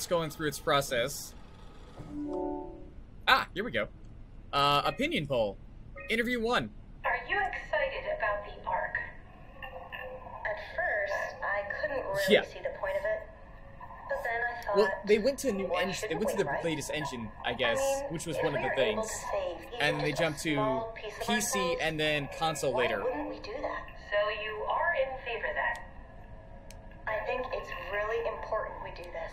going through its process. Ah, here we go. Opinion poll. Interview 1. Are you excited about the Ark? At first, I couldn't really see the point of it. But then I thought... Well, they went to a new engine. They went to the latest engine, I guess, which was one of the things. And they jumped to PC and then console later. Why wouldn't we do that? So you are in favor then? I think it's really important we do this.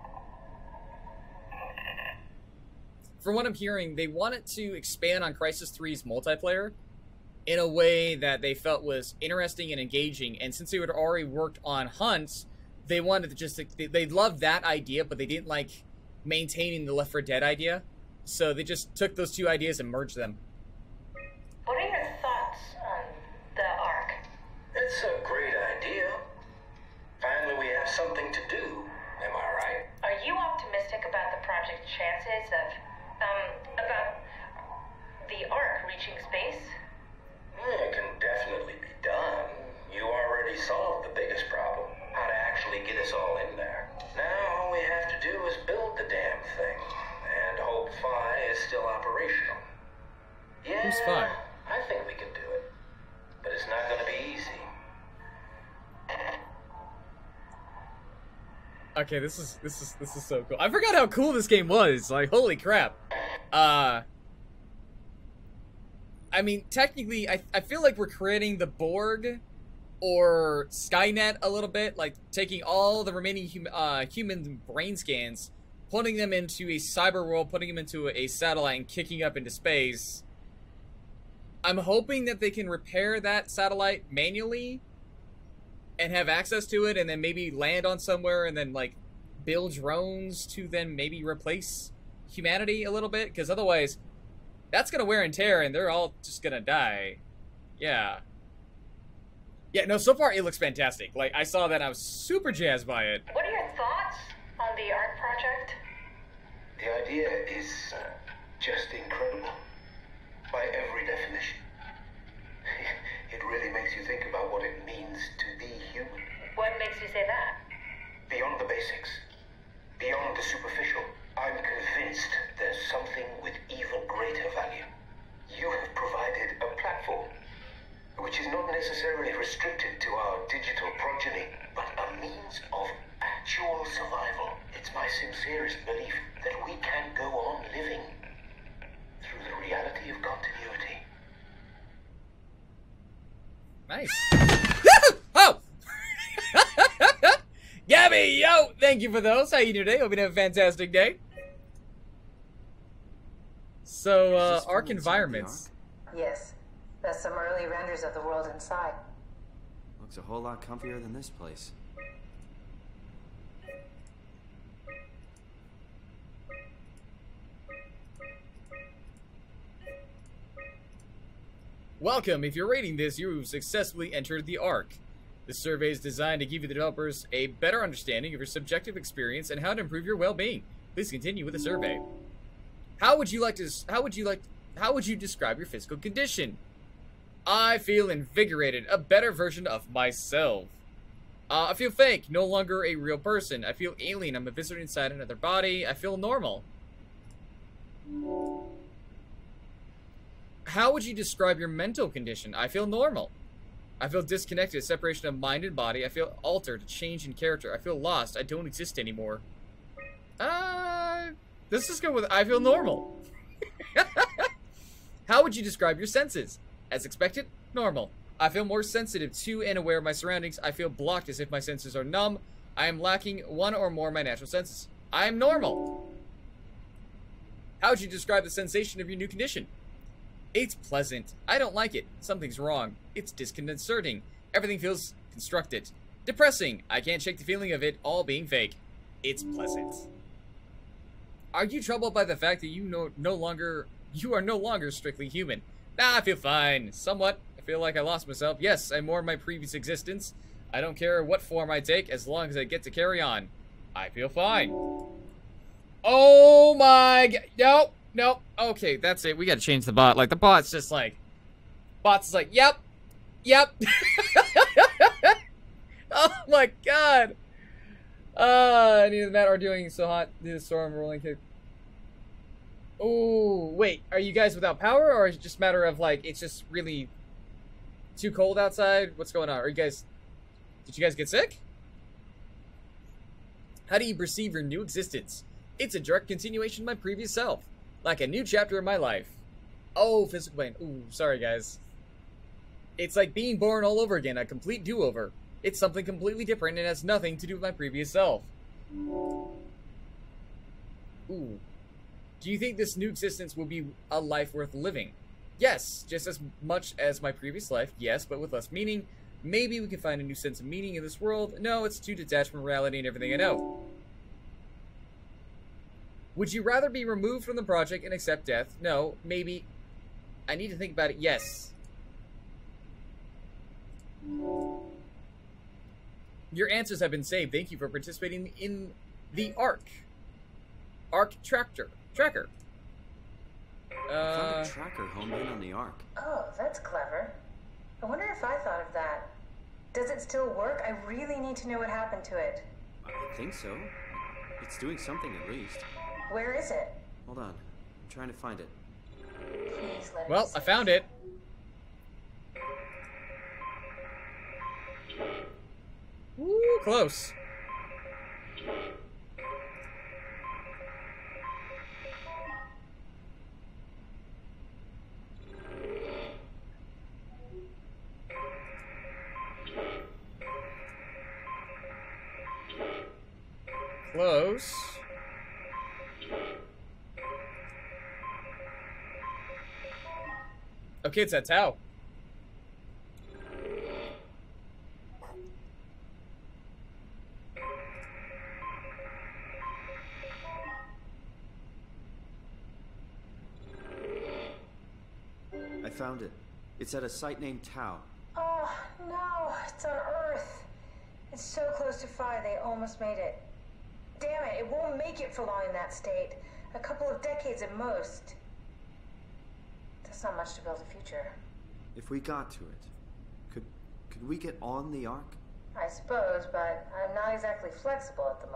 From what I'm hearing, they wanted to expand on Crysis 3's multiplayer in a way that they felt was interesting and engaging. And since they had already worked on Hunt, they wanted to just... They loved that idea, but they didn't like maintaining the Left 4 Dead idea. So they just took those two ideas and merged them. What are your thoughts on the Ark? It's a great idea. Finally, we have something to do. Am I right? Are you optimistic about the project's chances of, about the Ark reaching space? It can definitely be done. You already solved the biggest problem. How to actually get us all in there. Now all we have to do is build the damn thing. And hope Phi is still operational. Yeah, Who's Phi? I think we can do it. But it's not going to be easy. Okay, this is so cool. I forgot how cool this game was. Like, holy crap. I mean, technically, I feel like we're creating the Borg or Skynet a little bit, like taking all the remaining human brain scans, putting them into a cyber world, putting them into a satellite, and kicking up into space. I'm hoping that they can repair that satellite manually and have access to it, and then maybe land on somewhere, and then like build drones to then maybe replace humanity a little bit, because otherwise that's gonna wear and tear, and they're all just gonna die. Yeah. Yeah, no, so far it looks fantastic. Like, I saw that and I was super jazzed by it. What are your thoughts on the Ark project? The idea is just incredible. By every definition. It really makes you think about what it means to be human. What makes you say that? Beyond the basics. Beyond the superficial. I'm convinced there's something with even greater value. You have provided a platform, which is not necessarily restricted to our digital progeny, but a means of actual survival. It's my sincerest belief that we can go on living through the reality of continuity. Nice. Oh! Gabby, yo! Thank you for those. How you doing today? Hope you have a fantastic day. So, Ark environments. Yes. That's some early renders of the world inside. Looks a whole lot comfier than this place. Welcome. If you're rating this, you've successfully entered the Ark. This survey is designed to give you the developers a better understanding of your subjective experience and how to improve your well-being. Please continue with the survey. How would you describe your physical condition? I feel invigorated, a better version of myself. I feel fake, no longer a real person. I feel alien, I'm a visitor inside another body. I feel normal. How would you describe your mental condition? I feel normal. I feel disconnected, a separation of mind and body. I feel altered, a change in character. I feel lost, I don't exist anymore. Let's just go with I feel normal. How would you describe your senses? As expected, normal. I feel more sensitive to and aware of my surroundings. I feel blocked as if my senses are numb. I am lacking one or more of my natural senses. I am normal. How would you describe the sensation of your new condition? It's pleasant. I don't like it. Something's wrong. It's disconcerting. Everything feels constructed. Depressing. I can't shake the feeling of it all being fake. It's pleasant. Are you troubled by the fact that you are no longer strictly human? Nah, I feel fine. Somewhat. I feel like I lost myself. Yes, I'm more in my previous existence. I don't care what form I take as long as I get to carry on. I feel fine. Oh my god. Nope. Nope. Okay, that's it. We gotta change the bot. Like, the bot's just like... Bot's like, yep. Yep. Oh my god. Neither the Matt are doing so hot. The storm rolling kick. Oh, wait. Are you guys without power, or is it just a matter of, like, it's just really too cold outside? What's going on? Are you guys... Did you guys get sick? How do you perceive your new existence? It's a direct continuation of my previous self. Like a new chapter in my life. Oh, physical pain. Ooh, sorry, guys. It's like being born all over again, a complete do-over. It's something completely different and has nothing to do with my previous self. Ooh. Do you think this new existence will be a life worth living? Yes, just as much as my previous life, yes, but with less meaning. Maybe we can find a new sense of meaning in this world. No, it's too detached from reality and everything I know. Would you rather be removed from the project and accept death? No, maybe. I need to think about it. Yes. Your answers have been saved. Thank you for participating in the ARC. ARC Tracker. I found a tracker honed in on the Ark. Oh, that's clever. I wonder if I thought of that. Does it still work? I really need to know what happened to it. I think so. It's doing something at least. Where is it? Hold on. I'm trying to find it. Please let Well, I found it. Woo, close. Close. Okay, it's at Tau. I found it. It's at a site named Tau. Oh, no. It's on Earth. It's so close to Phi, they almost made it. Damn it, it won't make it for long in that state. A couple of decades at most. That's not much to build a future. If we got to it, could we get on the Ark? I suppose, but I'm not exactly flexible at the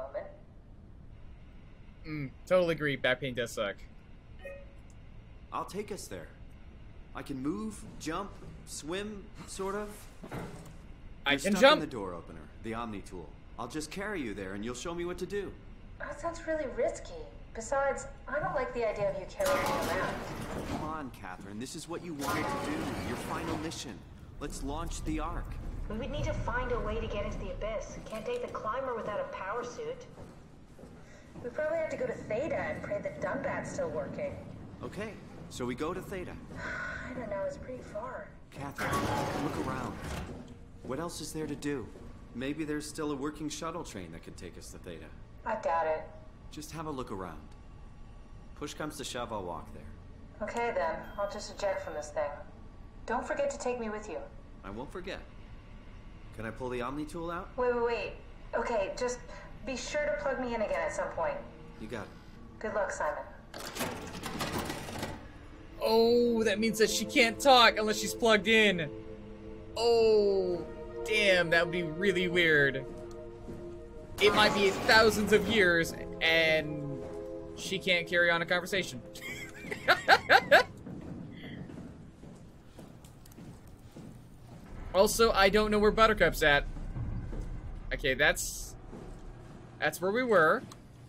moment. Totally agree. Back pain does suck. I'll take us there. I can move, jump, swim, sort of. I You're can stuck jump. in the door opener, the Omni tool. I'll just carry you there and you'll show me what to do. That sounds really risky. Besides, I don't like the idea of you carrying me around. Come on, Catherine. This is what you wanted to do. Your final mission. Let's launch the Ark. We would need to find a way to get into the Abyss. Can't take the climber without a power suit. We probably have to go to Theta and pray that Dunbat's still working. Okay, so we go to Theta. I don't know, it's pretty far. Catherine, look around. What else is there to do? Maybe there's still a working shuttle train that can take us to Theta. I doubt it. Just have a look around. Push comes to shove, I'll walk there. Okay then, I'll just eject from this thing. Don't forget to take me with you. I won't forget. Can I pull the Omni tool out? Wait. Okay, just be sure to plug me in again at some point. You got it. Good luck, Simon. Oh, that means that she can't talk unless she's plugged in. Oh, damn, that would be really weird. It might be thousands of years, and she can't carry on a conversation. Also, I don't know where Buttercup's at. Okay, that's where we were.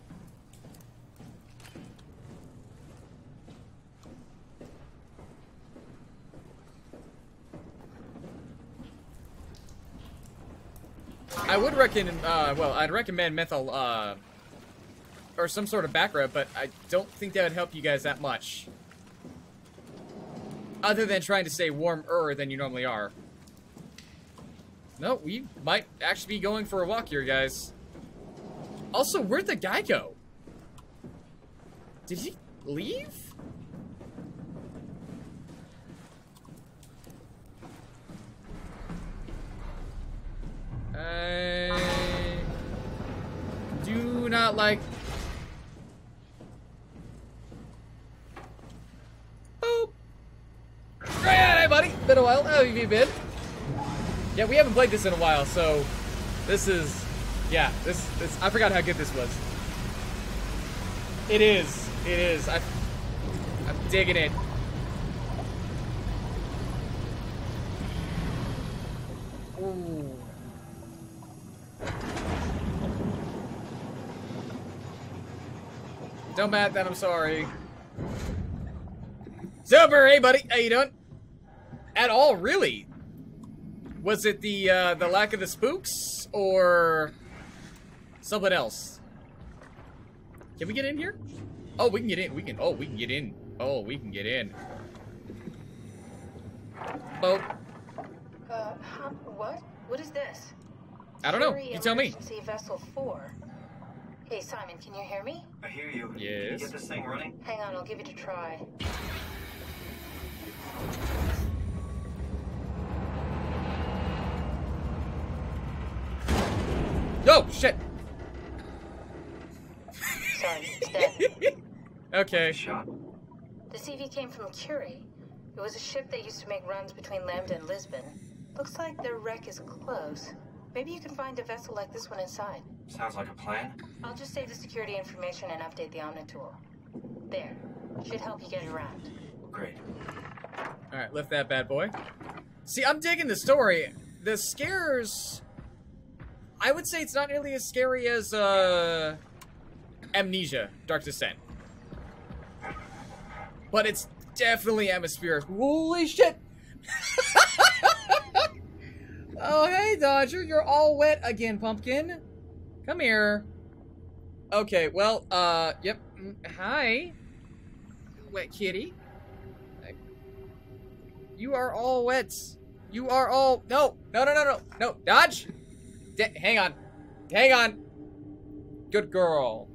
I would recommend, I'd recommend methyl, or some sort of back rub, but I don't think that would help you guys that much. Other than trying to stay warmer than you normally are. No, we might actually be going for a walk here, guys. Also, where'd the guy go? Did he leave? I do not like... Boop! Hey, buddy! Been a while. How have you been? Yeah, we haven't played this in a while, so... This is... Yeah, this I forgot how good this was. It is. It is. I'm digging it. Ooh. Don't mad that I'm sorry. Super, hey buddy, how you doing? At all, really? Was it the lack of the spooks or something else? Can we get in here? Oh, we can get in. We can. Oh, we can get in. Oh, we can get in. Oh. What? What is this? I don't know. You tell me. Emergency Vessel 4. Hey, Simon, can you hear me? I hear you. Yes. Can you get this thing running? Hang on, I'll give it a try. Oh, shit. Sorry, it's dead. Okay. Shot. The CV came from Curie. It was a ship that used to make runs between Lambda and Lisbon. Looks like their wreck is close. Maybe you can find a vessel like this one inside. Sounds like a plan. I'll just save the security information and update the Omnitool. There. Should help you get around. Great. Alright, lift that bad boy. See, I'm digging the story. The scares... I would say it's not nearly as scary as, Amnesia, Dark Descent. But it's definitely atmospheric. Holy shit! Oh, hey, Dodger. You're all wet again, Pumpkin. Come here. Okay, well, yep. Hi. Wet kitty. You are all wet. You are all... No, no, no, no, no. No, Dodge. Hang on. Hang on. Good girl.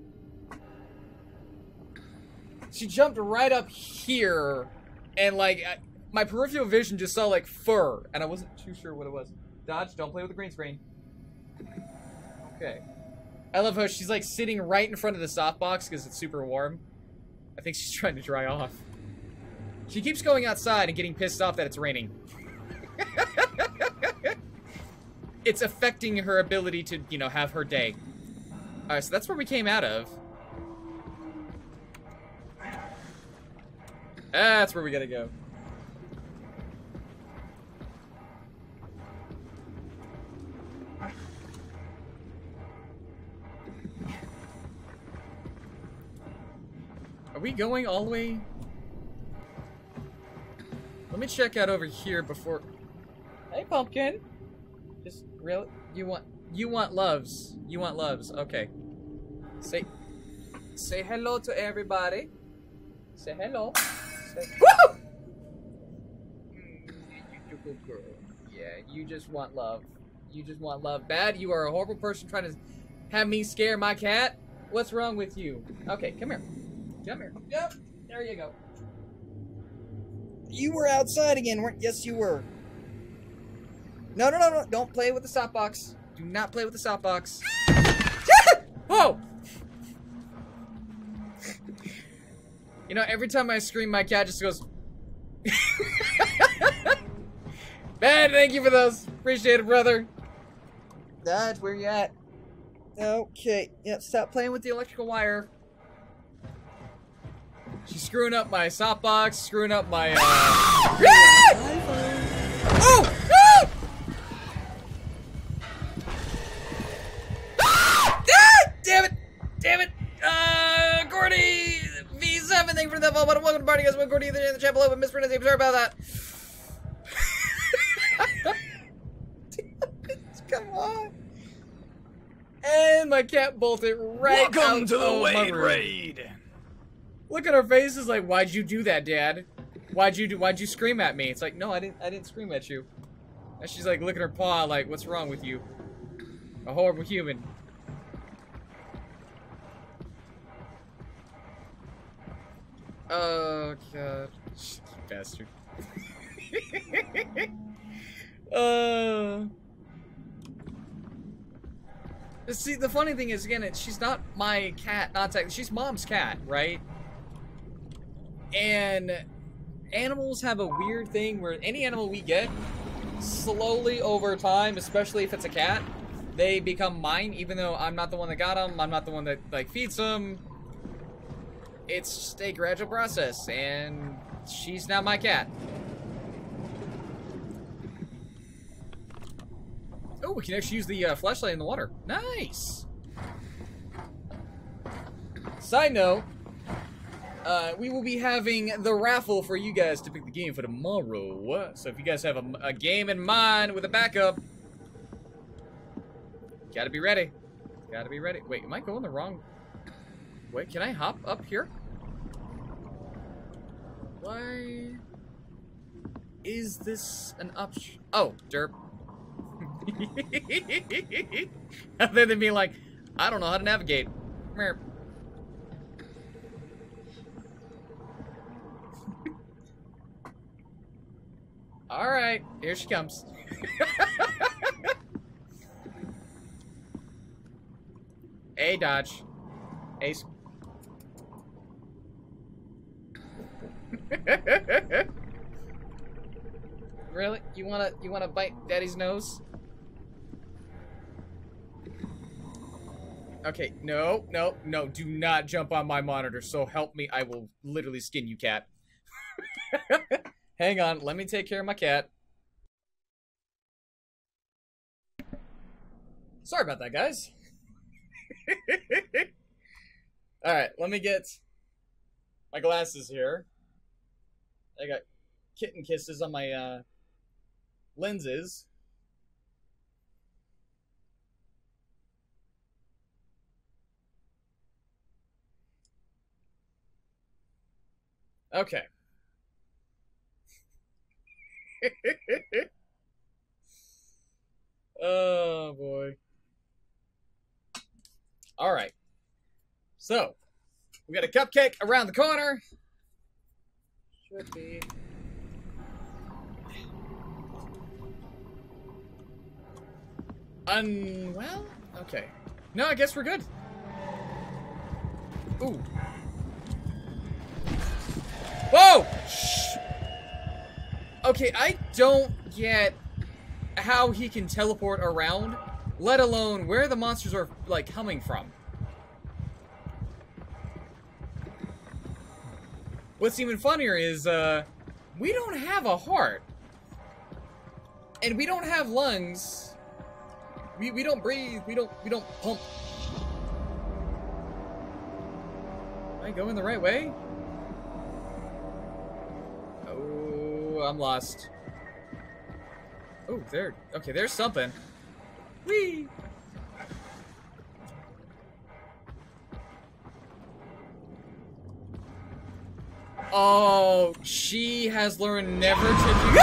She jumped right up here, and, like, my peripheral vision just saw, like, fur, and I wasn't too sure what it was. Dodge, don't play with the green screen. Okay. I love how she's, like, sitting right in front of the softbox because it's super warm. I think she's trying to dry off. She keeps going outside and getting pissed off that it's raining. It's affecting her ability to, you know, have her day. Alright, so that's where we came out of. That's where we gotta go. Are we going all the way? Let me check out over here before... Hey, Pumpkin! Just, really? You want loves. You want loves. Okay. Say hello to everybody. Say hello. Woo! You good girl. Yeah, you just want love. You just want love. Bad, you are a horrible person trying to have me scare my cat. What's wrong with you? Okay, come here. Come here. Yep. There you go. You were outside again, weren't? Yes, you were. No, no, no, no. Don't play with the softbox. Do not play with the softbox. Whoa! You know, every time I scream, my cat just goes... Man, thank you for those. Appreciate it, brother. That's where you at. Okay. Yep, stop playing with the electrical wire. She's screwing up my softbox, screwing up my, Oh! No! Ah! Damn it! Damn it! Gordy V7, thank you for the follow button. Welcome to Party Guys. Welcome Gordy in the chat below, but mispronunciation. Sorry about that. Come on. And my cat bolted right Welcome out to the of my Wade room. Raid. Look at her faces like, why'd you do that, Dad? Why'd you scream at me? It's like, no, I didn't scream at you. And she's like, look at her paw like, what's wrong with you? A horrible human. Oh, God. Bastard. See, the funny thing is, again, she's not my cat, not technically, she's Mom's cat, right? And animals have a weird thing where any animal we get, slowly over time, especially if it's a cat, they become mine, even though I'm not the one that got them. I'm not the one that like feeds them. It's just a gradual process, and she's now my cat. Oh, we can actually use the flashlight in the water. Nice. Side note, we will be having the raffle for you guys to pick the game for tomorrow. So if you guys have a game in mind with a backup, gotta be ready. Gotta be ready. Wait, am I going the wrong way? Can I hop up here? Why is this an option? Oh, derp. Other than being like, I don't know how to navigate. Merp. Alright, here she comes. A dodge. Ace. Really? You wanna bite Daddy's nose? Okay, no, do not jump on my monitor, so help me, I will literally skin you, cat. Hang on, let me take care of my cat. Sorry about that, guys. Alright, let me get my glasses here. I got kitten kisses on my lenses. Okay. Oh boy. All right. So, we got a cupcake around the corner. Should be. Well, okay. No, I guess we're good. Ooh. Whoa! Shh. Okay, I don't get how he can teleport around, let alone where the monsters are, like, coming from. What's even funnier is, we don't have a heart. And we don't have lungs. We don't breathe. We don't pump. Am I going the right way? Oh, I'm lost. Oh, there. Okay, there's something. Whee! Oh, she has learned never to do.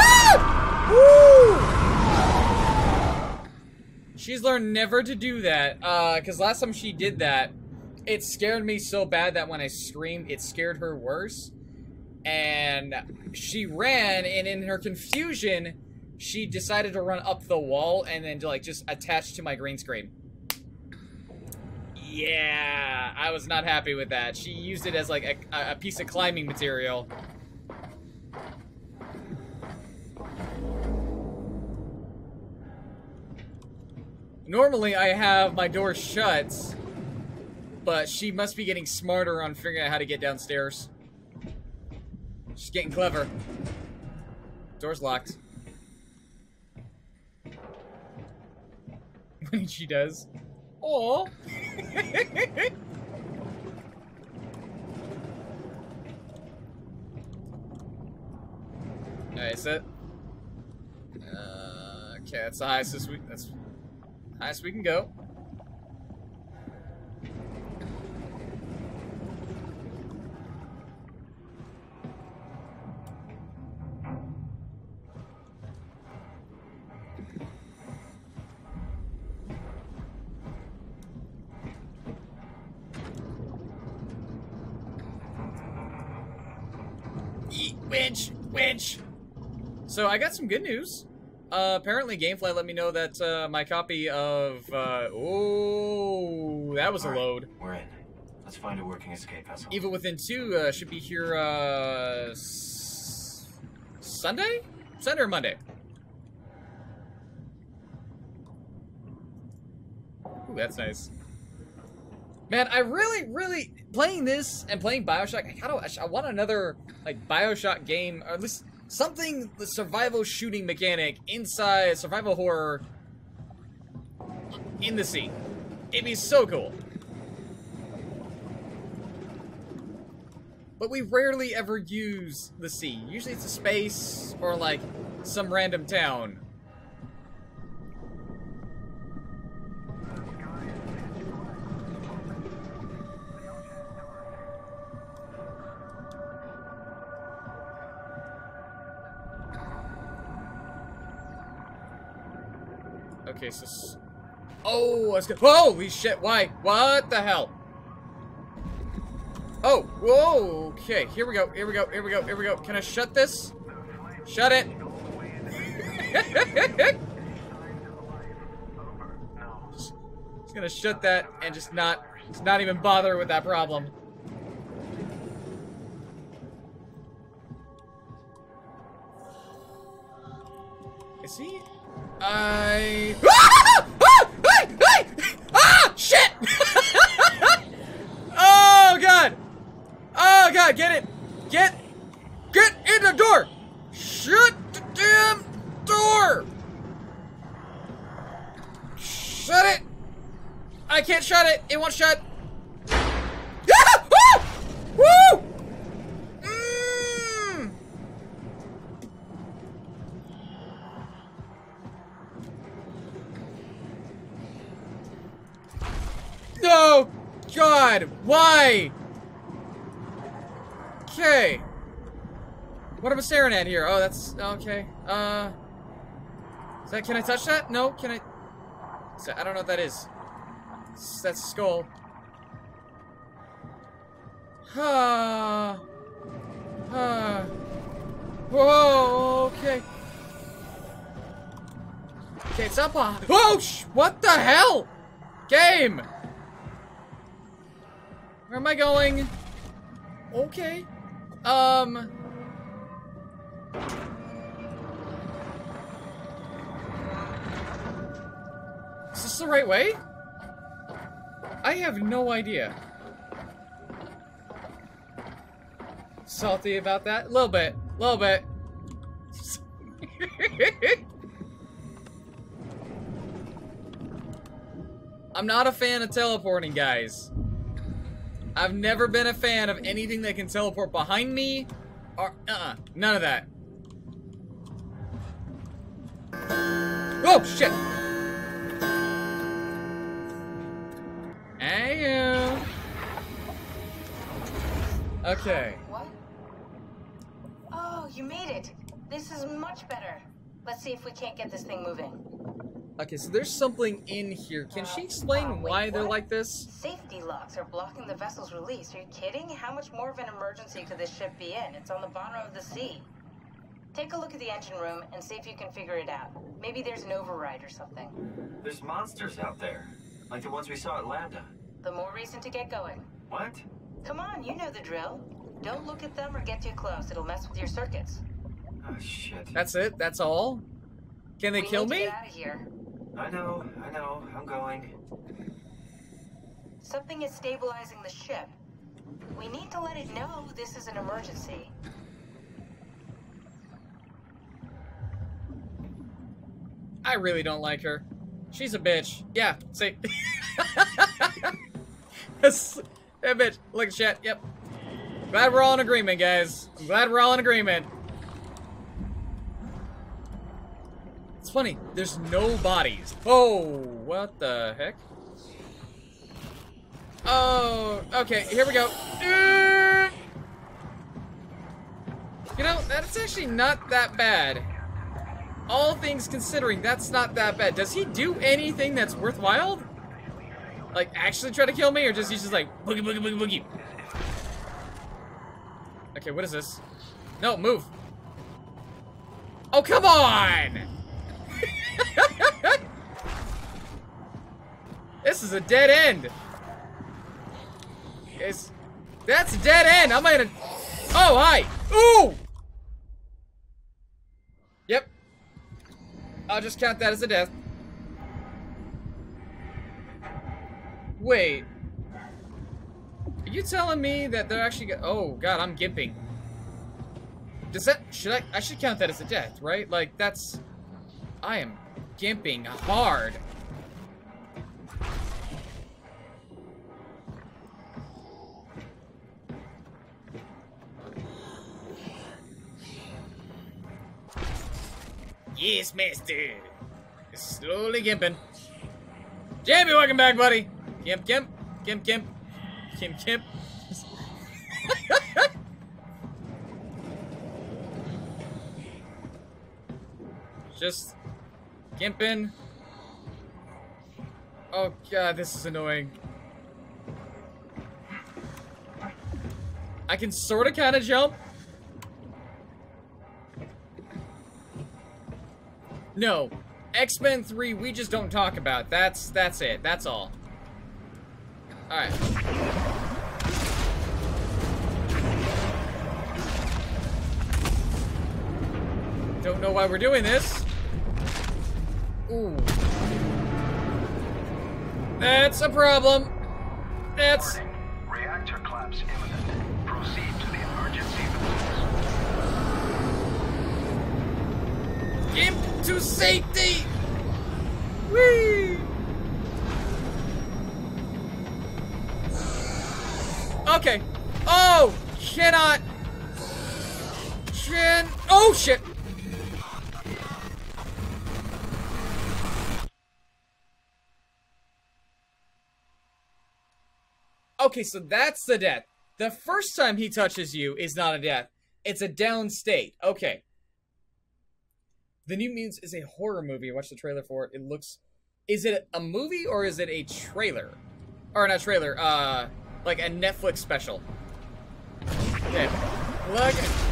Ah! Woo! She's learned never to do that. Cause last time she did that, it scared me so bad that when I screamed, it scared her worse. And she ran, and in her confusion, she decided to run up the wall and then like just attach to my green screen. Yeah, I was not happy with that. She used it as like a piece of climbing material. Normally I have my door shut, but she must be getting smarter on figuring out how to get downstairs. She's getting clever. Door's locked. When she does. Aww. Alright, set. Okay, that's the highest we can go. Winch! So I got some good news. Apparently Gamefly let me know that my copy of oh, that was a load. We're in. Let's find a working escape vessel. Evil Within 2 should be here Sunday? Sunday or Monday? Ooh, that's nice. Man, I really playing this and playing BioShock. I want another like BioShock game, or at least something the survival shooting mechanic inside survival horror in the sea. It'd be so cool. But we rarely ever use the sea. Usually it's a space or like some random town. Okay, so... Oh, let's go. Holy shit, why? What the hell? Oh, whoa, okay, here we go, here we go, here we go, here we go. Can I shut this? Shut it. just gonna shut that and just not even bother with that problem. Is he? Hey! Ah! Shit! Oh god! Oh god, get it! Get in the door! Shut the damn door! Shut it! I can't shut it! It won't shut! Ah! Ah! Woo! No! God! Why? Okay. What am I staring at here? Oh, that's... Okay. Is that... Can I touch that? No? Can I... I don't know what that is. That's a skull. Whoa, okay. Okay, it's up on... Oh, what the hell? Game! Where am I going? Okay. Is this the right way? I have no idea. Salty about that? A little bit. A little bit. I'm not a fan of teleporting, guys. I've never been a fan of anything that can teleport behind me, or, none of that. Oh, shit! Hey, okay. What? Oh, you made it. This is much better. Let's see if we can't get this thing moving. Okay, so there's something in here. Can she explain why they're like this? Safety locks are blocking the vessel's release. Are you kidding? How much more of an emergency could this ship be in? It's on the bottom of the sea. Take a look at the engine room and see if you can figure it out. Maybe there's an override or something. There's monsters out there, like the ones we saw at Lambda. The more reason to get going. What? Come on, you know the drill. Don't look at them or get too close. It'll mess with your circuits. Oh, shit. That's it? That's all? Can they kill me? Get out of here. I know, I'm going. Something is stabilizing the ship. We need to let it know this is an emergency. I really don't like her. She's a bitch. Yeah, see. Hey, bitch. Look at chat. Yep. Glad we're all in agreement, guys. I'm glad we're all in agreement. It's funny. There's no bodies. Oh, what the heck? Oh, okay. Here we go. You know, that's actually not that bad. All things considering, that's not that bad. Does he do anything that's worthwhile? Like, actually try to kill me? Or does he just like, boogie, boogie, boogie, boogie? Okay, what is this? No, move. Oh, come on! This is a dead end. That's a dead end. I'm gonna... Oh, hi. Ooh! Yep. I'll just count that as a death. Wait. Are you telling me that they're actually oh god, I'm gimping. Does that I should count that as a death, right? Like that's I am gimping hard. Yes, master. Slowly gimping. Jamie, welcome back, buddy. Gimp, gimp, gimp, gimp, gimp, gimp. Just gimping. Oh god, this is annoying. I can sort of kind of jump. No. X-Men 3, we just don't talk about. That's it. That's all. Alright. Don't know why we're doing this. Ooh. That's a problem. That's... Warning. Reactor collapse imminent. Proceed to the emergency facilities. Gimp to safety! Whee! Okay. Oh! Cannot! Oh, shit! Okay, so that's the death. The first time he touches you is not a death. It's a down state. Okay. The New Mutants is a horror movie. I watched the trailer for it. It looks... Is it a movie or is it a trailer? Or not trailer, like a Netflix special. Okay. Plug.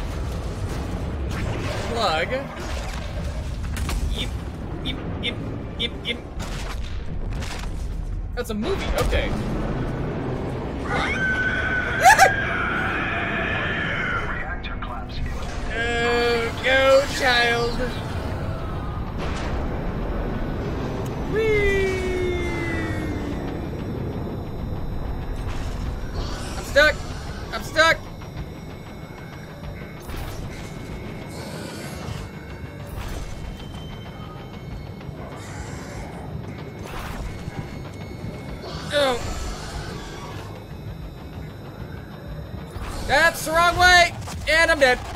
Plug. Yip, yip, yip, yip, yip. That's a movie, okay. Reactor collapse imminent. Oh, go, child. Whee! I'm stuck. I'm stuck. Oh. That's the wrong way, and I'm dead.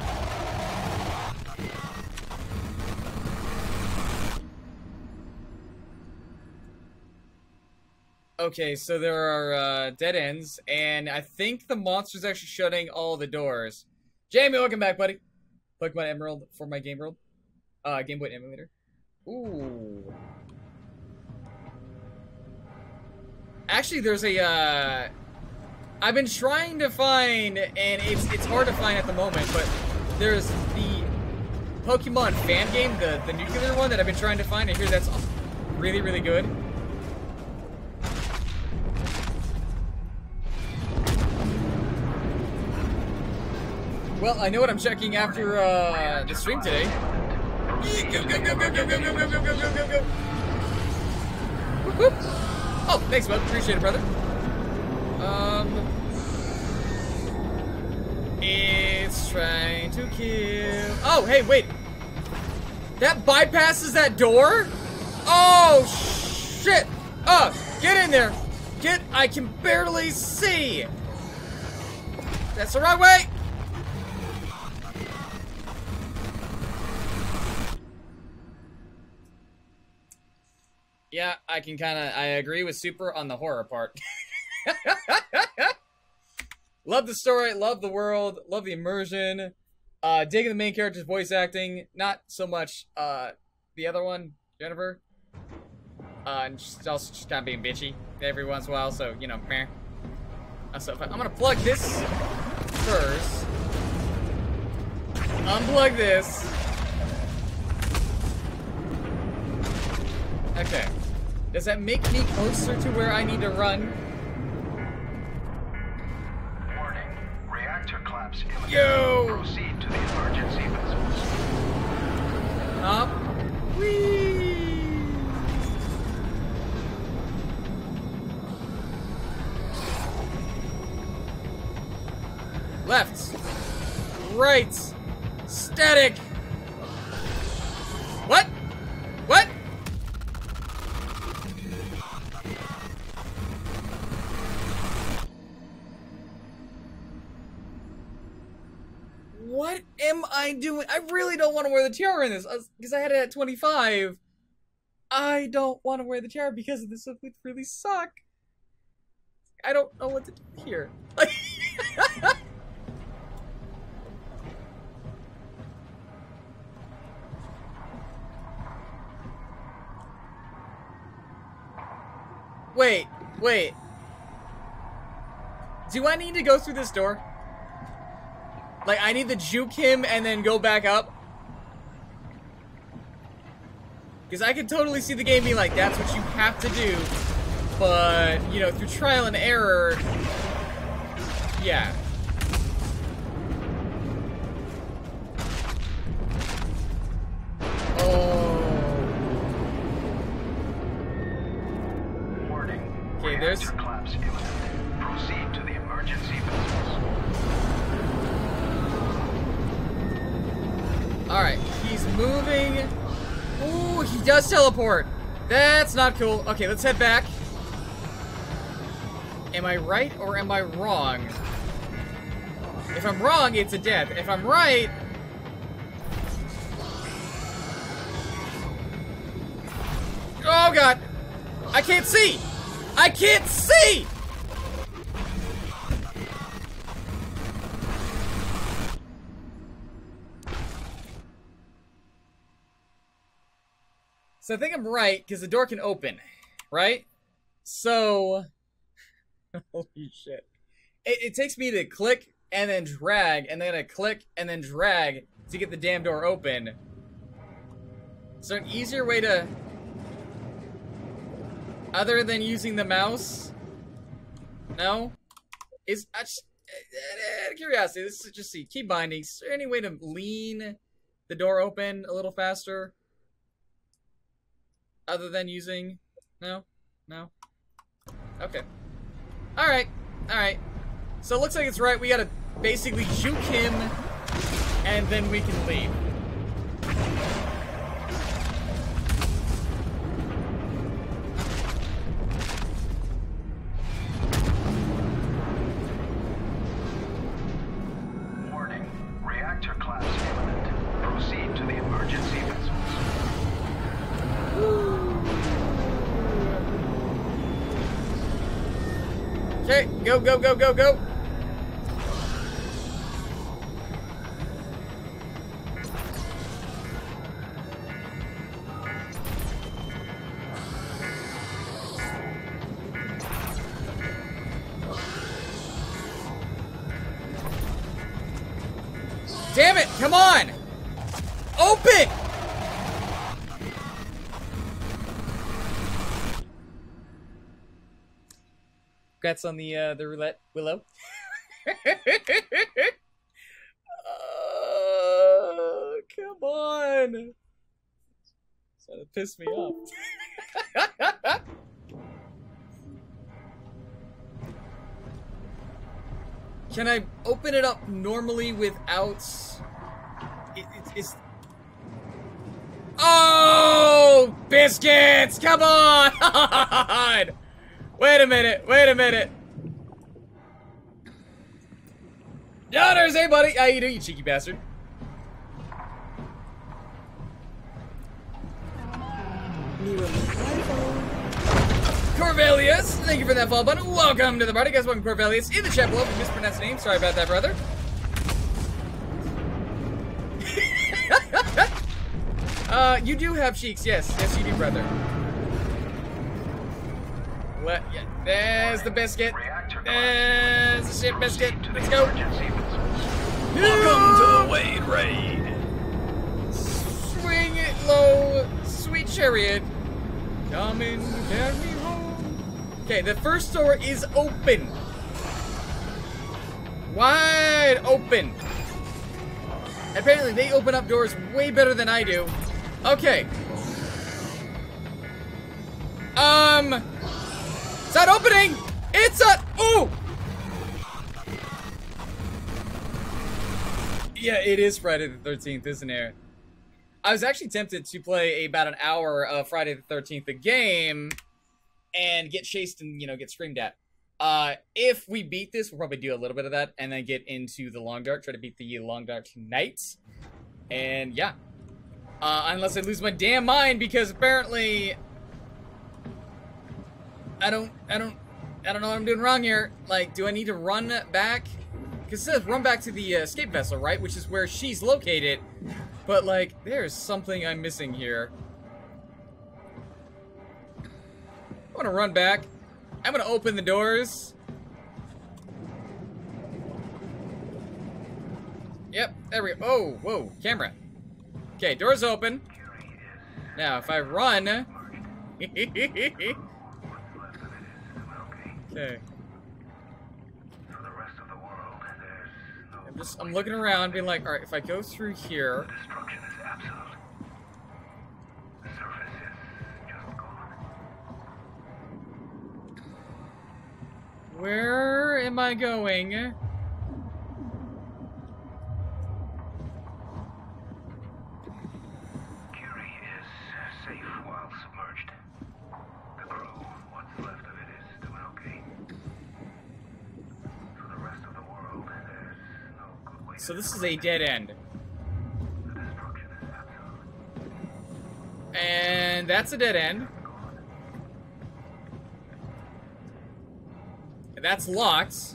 Okay, so there are dead ends, and I think the monster's actually shutting all the doors. Jamie, welcome back, buddy. Pokemon Emerald for my Game World. Game Boy emulator. Ooh. Actually, there's a, I've been trying to find, and it's hard to find at the moment, but there's the Pokemon fan game, the nuclear one that I've been trying to find. I hear that's really, really good. Well, I know what I'm checking after the stream today. Go, go, go, go, go, go, go, go, go, go, go, go. Whoop, whoop. Oh, thanks, bud. Appreciate it, brother. It's trying to kill. Oh, hey, wait. That bypasses that door? Oh, shit. Get in there. I can barely see. That's the wrong way. Yeah, I agree with Super on the horror part. Love the story, love the world, love the immersion. Digging the main character's voice acting. Not so much, the other one, Jennifer. And she's also just kind of being bitchy every once in a while, so, you know, meh. So I'm gonna plug this first. Unplug this. Okay. Does that make me closer to where I need to run? Warning. Reactor collapse imminent. Yo! Proceed to the emergency vessels. Up. Whee! Left. Right. Static. What? What? What am I doing? I really don't want to wear the tiara in this because I had it at 25. I don't want to wear the tiara because this would really suck. I don't know what to do here. Like, wait. Do I need to go through this door? Like, I need to juke him and then go back up? Because I can totally see the game being like, that's what you have to do. But, you know, through trial and error, yeah. Oh. Warning. Okay, there's... Reactor collapse imminent. Proceed to the emergency vessels. Alright, he's moving. Ooh, he does teleport. That's not cool. Okay, let's head back. Am I right or am I wrong? If I'm wrong, it's a death. If I'm right... Oh god! I can't see! I can't see! So I think I'm right, because the door can open, right? So... Holy shit. It takes me to click and then drag, and then I click and then drag to get the damn door open. Is there an easier way to... Other than using the mouse? No? Is... I just, out of curiosity, this is just see. Key bindings. Is there any way to lean the door open a little faster? Other than using... No? No? Okay. Alright. Alright. So it looks like it's right. We gotta basically juke him, and then we can leave. Warning. Reactor collapse imminent. Proceed to the emergency vessels. Okay, go, go, go, go, go. Damn it, come on! Open! Congrats on the roulette, Willow. Come on. It's trying to piss me off. Can I open it up normally without... It's... Oh! Biscuits! Come on! Wait a minute, wait a minute. Daughters, hey buddy! How you doing, you cheeky bastard? Corvelius, thank you for that follow button. Welcome to the party. Guys, welcome Corvelius. In the chat below, if you mispronounced the name, sorry about that, brother. You do have cheeks, yes. Yes, you do, brother. What? Yeah, there's the biscuit. There's the shit biscuit. Let's go. Welcome to the Wade Raid. Swing it low, sweet chariot. Come and carry me home. Okay, the first door is open. Wide open. Apparently, they open up doors way better than I do. Okay. It's not opening! It's not. Ooh! Yeah, it is Friday the 13th, isn't it? I was actually tempted to play about an hour of Friday the 13th, the game, and get chased and, get screamed at. If we beat this, we'll probably do a little bit of that, and then get into the Long Dark, try to beat the Long Dark tonight. And, yeah. Unless I lose my damn mind, because apparently... I don't know what I'm doing wrong here. Like, do I need to run back? Because it says run back to the escape vessel, right? Which is where she's located. But, like, there's something I'm missing here. I'm gonna run back. I'm gonna open the doors. Yep, there we go. Oh, whoa, camera. Okay, doors open. Now, if I run... Okay. I'm looking around, being like, alright, if I go through here... Destruction is absolute. The surface is just gone. Where am I going? Curie is safe while submerged. The crew, what's left of it, is doing okay. For the rest of the world, there's no good way. So this is a dead end. The destruction is absolute. And that's a dead end. That's locked.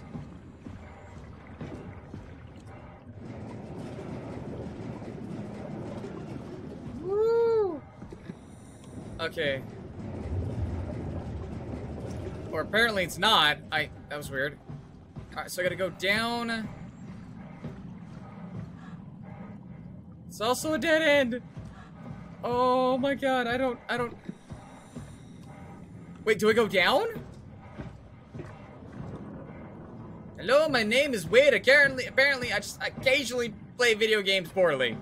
Woo! Okay. Or apparently it's not. That was weird. Alright, so I gotta go down. It's also a dead end. Oh my god, I don't... Wait, do I go down? Hello, my name is Wade. Apparently, I occasionally play video games poorly.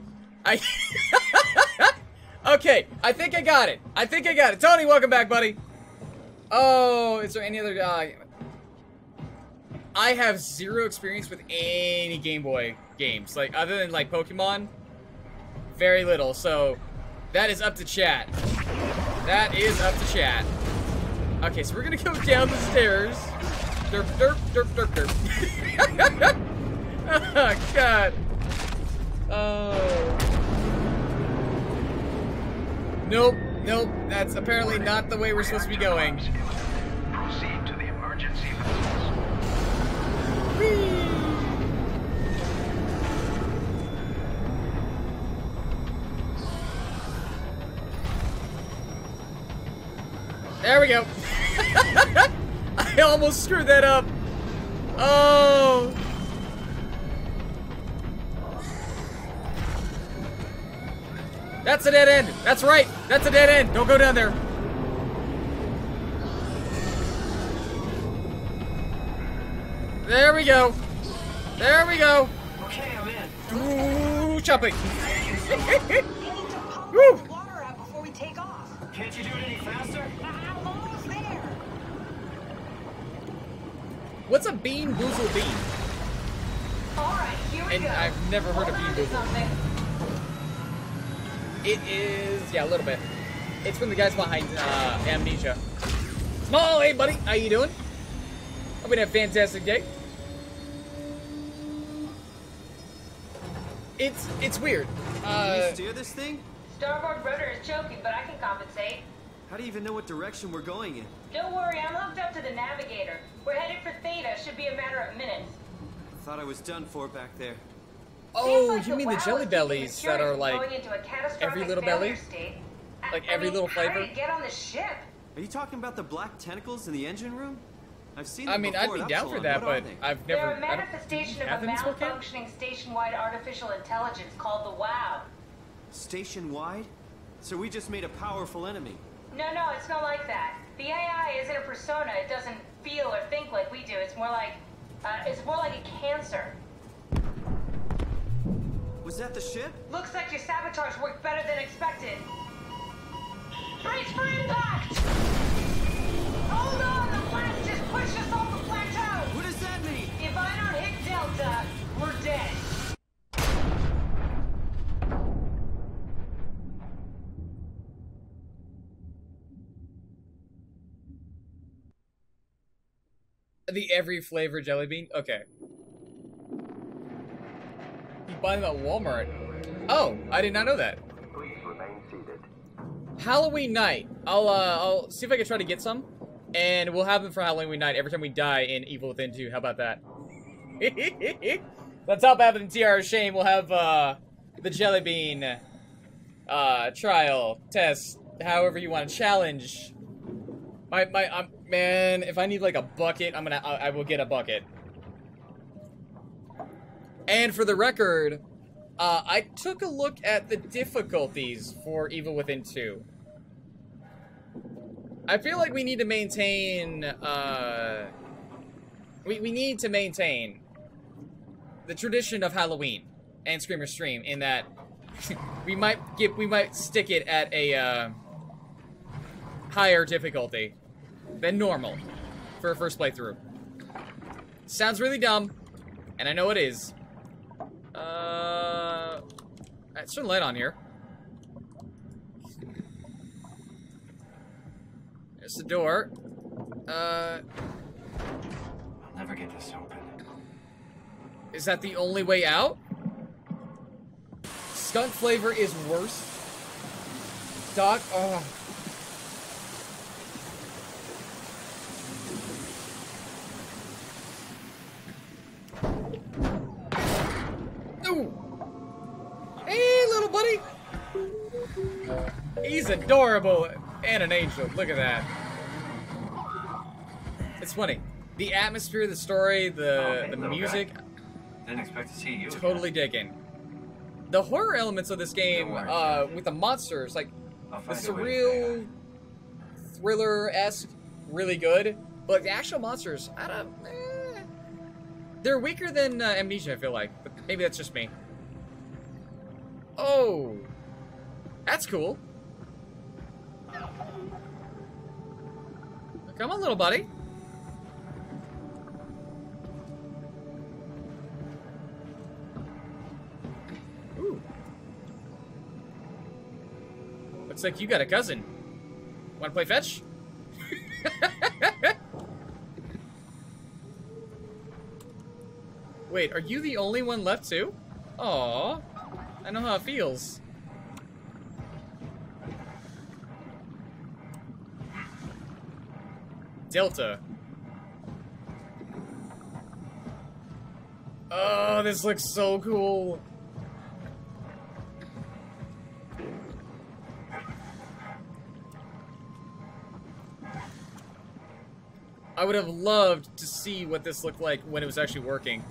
Okay, I think I got it. Tony, welcome back, buddy. Oh, is there any other... I have zero experience with any Game Boy games. Like, other than, like, Pokemon. Very little, so... That is up to chat. Okay, so we're gonna go down the stairs. Derp, derp, derp, derp, derp. Oh, God. Oh. Nope. That's apparently not the way we're supposed to be going. Proceed to the emergency vessels. Whee! There we go. I almost screwed that up. Oh. That's a dead end. That's right. That's a dead end. Don't go down there. There we go. Okay, I'm in. Ooh, chopping. Pump Woo. the water out before we take off. Can't you do it any faster? I'm almost there. What's a Bean Boozle Bean? All right, here we And go. I've never heard of Hold on Bean to Boozle. something. It is, yeah, a little bit. It's from the guys behind Amnesia. Small, hey buddy, how you doing? Hope you had a fantastic day. It's weird. Can you steer this thing? Starboard rudder is choking, but I can compensate. How do you even know what direction we're going in? Don't worry, I'm hooked up to the navigator. We're headed for Theta. Should be a matter of minutes. I thought I was done for back there. Oh, Seems you mean the WoW jelly is bellies keeping that are Mercurius like going into a catastrophic every little failure belly? state. Like I every mean, little how flavor? did he get on the ship? Are you talking about the black tentacles in the engine room? I've seen I them mean, before I'd at be down for Upsilon. that, What are but they? I've They're never. a manifestation of a Athens volcano? malfunctioning station-wide artificial intelligence called the WoW. Station-wide? So we just made a powerful enemy. No, it's not like that. The AI isn't a persona. It doesn't feel or think like we do. It's more like a cancer. Was that the ship? Looks like your sabotage worked better than expected. Brace for impact! Hold on, the blast just pushed us off the plateau! What does that mean? If I don't hit Delta, we're dead. The every flavor jelly bean? Okay. You buy them at Walmart. Oh, I did not know that. Please remain seated. Halloween night. I'll see if I can try to get some. And we'll have them for Halloween night every time we die in Evil Within 2. How about that? On top of the TR Shame, we'll have the jelly bean trial, test, however you want to challenge. Man, if I need like a bucket, I will get a bucket. And for the record, I took a look at the difficulties for Evil Within 2. I feel like we need to maintain, we need to maintain the tradition of Halloween and Screamer Stream in that we might stick it at a, higher difficulty than normal for a first playthrough. Sounds really dumb, and I know it is. Let's turn the light on here. There's the door. I'll never get this open. Is that the only way out? Skunk flavor is worse. Doc, oh. Ooh. Hey, little buddy. He's adorable and an angel. Look at that. It's funny. The atmosphere, the story, the music. Didn't expect to see you. Totally digging. The horror elements of this game, with the monsters, like the surreal, thriller-esque, really good. But the actual monsters, they're weaker than Amnesia, I feel like. But maybe that's just me. Oh, that's cool. Come on, little buddy. Ooh. Looks like you got a cousin. Wanna play fetch? Wait, are you the only one left too? Aww. I know how it feels. Delta. Oh, this looks so cool. I would have loved to see what this looked like when it was actually working.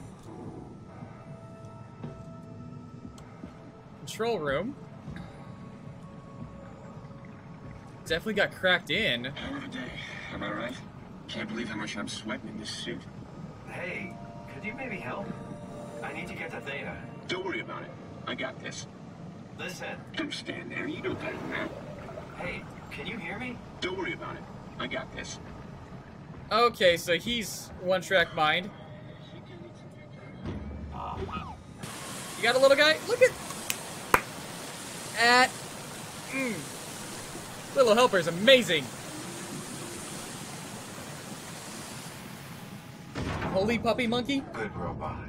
Control room. Definitely got cracked in. Hell of a day, am I right? Can't believe how much I'm sweating in this suit. Hey, could you maybe help? I need to get to Theta. Don't worry about it. I got this. Listen. Don't stand there. You know better than that. Hey, can you hear me? Don't worry about it. I got this. Okay, so he's one-track mind. You got a little guy? Look at... Little helper's amazing. Holy puppy monkey? Good robot.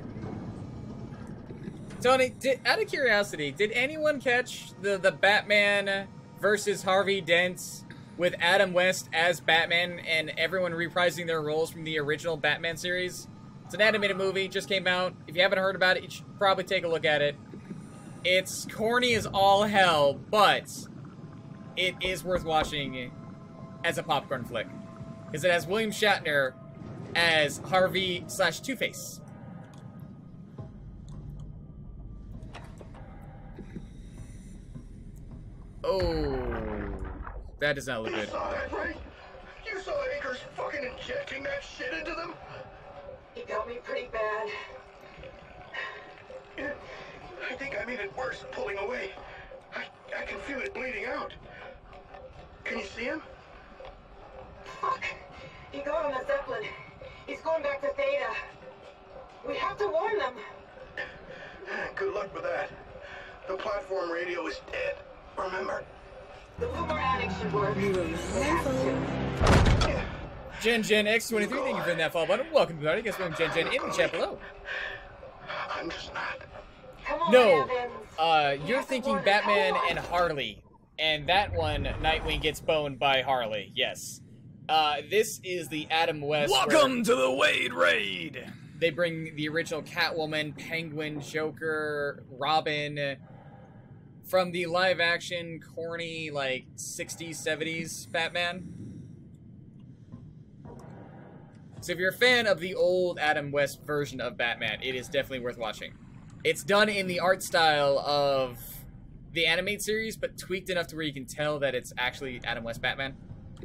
Tony, out of curiosity, did anyone catch the Batman versus Harvey Dent with Adam West as Batman and everyone reprising their roles from the original Batman series? It's an animated movie, just came out. If you haven't heard about it, you should probably take a look at it. It's corny as all hell, but it is worth watching as a popcorn flick. Because it has William Shatner as Harvey/Two-Face. Oh, that does not look good. You saw that, right? You saw Akers fucking injecting that shit into them? He got me pretty bad. I think I made it worse pulling away. I can feel it bleeding out. Can you see him? Fuck. He got on the Zeppelin. He's going back to Theta. We have to warn them. Good luck with that. The platform radio is dead. Remember. The boomerang should work. Gen X23, thank you for hitting that follow button. Welcome to the party. Guess what? Gen in the chat below. I'm just not. Come on, No, Evans. you're thinking Batman and Harley, and that one, Nightwing gets boned by Harley. Yes. This is the Adam West. Welcome to the Wade Raid. They bring the original Catwoman, Penguin, Joker, Robin from the live-action, corny, like 60s, 70s Batman. So if you're a fan of the old Adam West version of Batman, it is definitely worth watching. It's done in the art style of the animated series, but tweaked enough to where you can tell that it's actually Adam West Batman.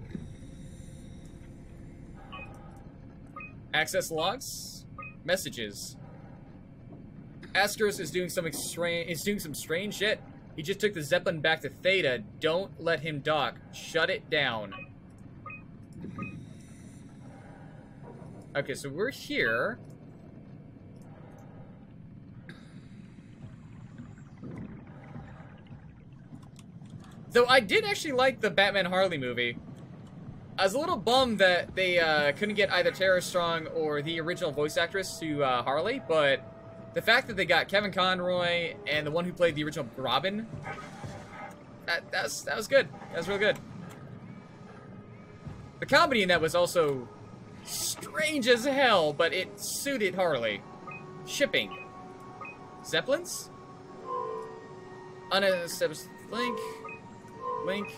Access logs, messages. Astros is doing some strange shit. He just took the Zeppelin back to Theta. Don't let him dock. Shut it down. Okay, so we're here. Though I did actually like the Batman Harley movie. I was a little bummed that they couldn't get either Tara Strong or the original voice actress to Harley, but the fact that they got Kevin Conroy and the one who played the original Robin, that was good. That was real good. The comedy in that was also strange as hell, but it suited Harley. Shipping. Zeppelins? Unestablished link. Link.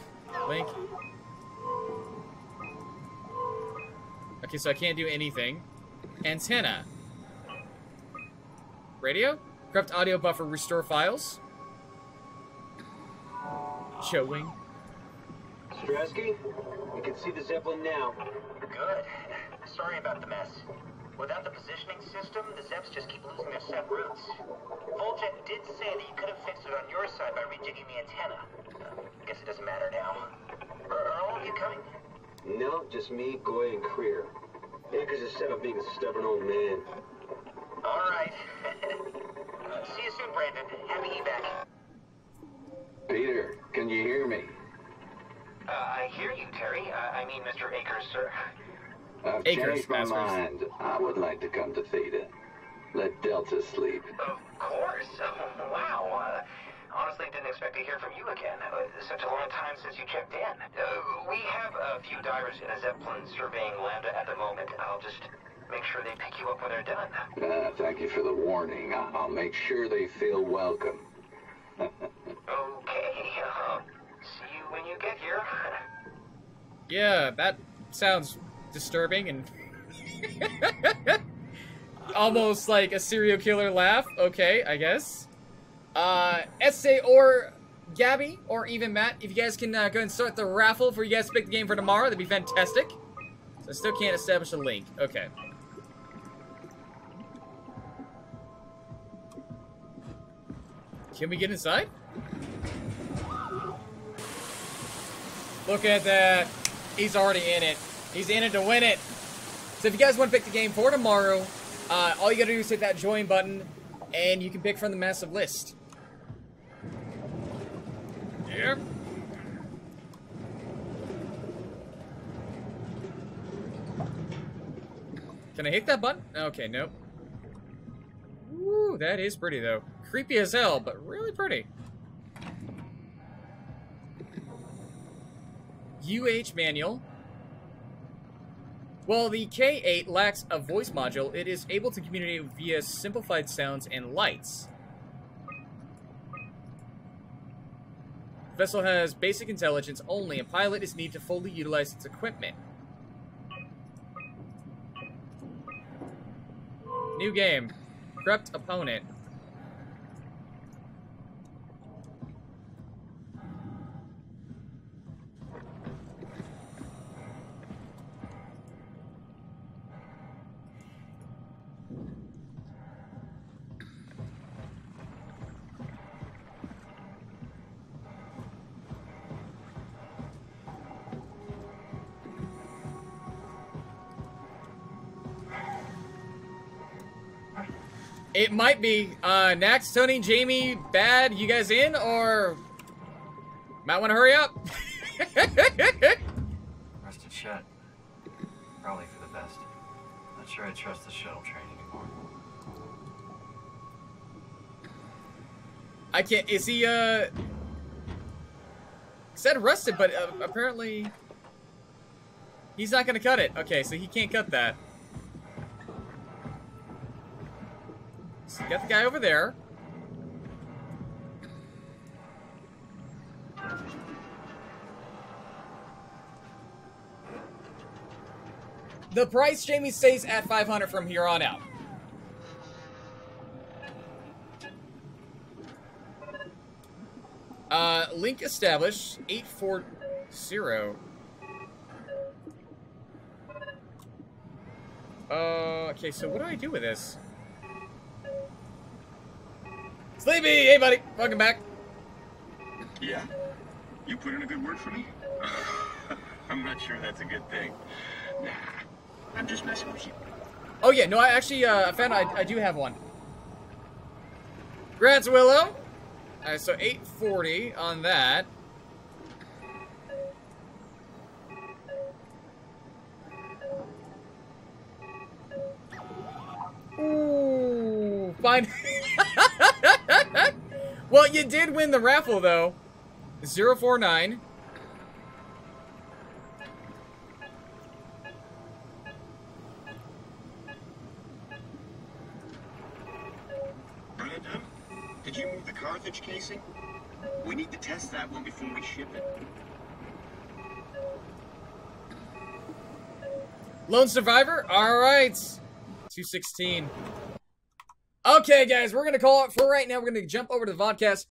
Okay, so I can't do anything. Antenna. Radio? Corrupt audio buffer, restore files. Showing. Strasky, you can see the Zeppelin now. Good. Sorry about the mess. Without the positioning system, the Zeps just keep losing their set routes. Voljet did say that you could have fixed it on your side by rejigging the antenna. Guess it doesn't matter now. Are all of you coming? No, just me, Goy, and Creer. Akers is set up being a stubborn old man. All right. See you soon, Brandon. Happy evac. Peter, can you hear me? I hear you, Terry. I mean, Mr. Akers, sir. I've changed my mind. I would like to come to Theta. Let Delta sleep. Of course. Wow. Honestly, didn't expect to hear from you again. Such a long time since you checked in. We have a few divers in a Zeppelin surveying Lambda at the moment. I'll just make sure they pick you up when they're done. Thank you for the warning. I'll make sure they feel welcome. Okay. See you when you get here. Yeah, that sounds disturbing and almost like a serial killer laugh. Okay, I guess. Essay or Gabby, or even Matt, if you guys can go ahead and start the raffle for you guys to pick the game for tomorrow, that'd be fantastic. So I still can't establish a link. Okay. Can we get inside? Look at that. He's already in it. He's in it to win it. So if you guys want to pick the game for tomorrow, all you gotta do is hit that join button, and you can pick from the massive list. Yep. Can I hit that button? Okay, nope. Woo, that is pretty though. Creepy as hell, but really pretty. UH manual. While the K8 lacks a voice module, it is able to communicate via simplified sounds and lights. The vessel has basic intelligence only, and pilot is needed to fully utilize its equipment. New game. Corrupt opponent. It might be. Nax, Tony, Jamie, Bad, you guys in? Or might want to hurry up. Rusted shut. sure I trust the shuttle train anymore. I can't. Is he, said arrested, but apparently he's not gonna cut it. Okay, so he can't cut that. So got the guy over there. The price, Jamie, stays at $500 from here on out. Link established. 840. Okay, so what do I do with this? Sleepy! Hey, buddy! Welcome back. Yeah? You put in a good word for me? I'm not sure that's a good thing. Nah, I'm just messing with you. Oh, yeah, no, I actually, found I do have one. Grants Willow. So 840 on that. Ooh, fine. Well, you did win the raffle, though. 049. Brandon, did you move the Carthage casing? We need to test that one before we ship it. Lone Survivor? Alright. 216. Okay, guys, we're going to call it for right now. We're going to jump over to the vodcast.